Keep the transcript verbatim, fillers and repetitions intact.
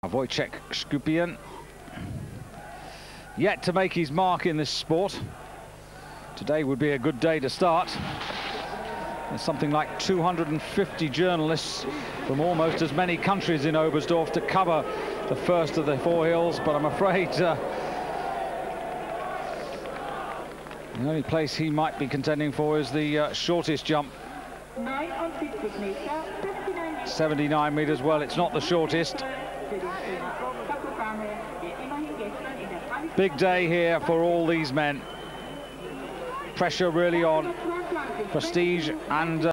Wojciech Skupien, yet to make his mark in this sport. Today would be a good day to start. There's something like two hundred fifty journalists from almost as many countries in Oberstdorf to cover the first of the four hills, but I'm afraid uh, the only place he might be contending for is the uh, shortest jump. seventy-nine meters, well, it's not the shortest. Big day here for all these men. Pressure really on. Prestige and... Uh,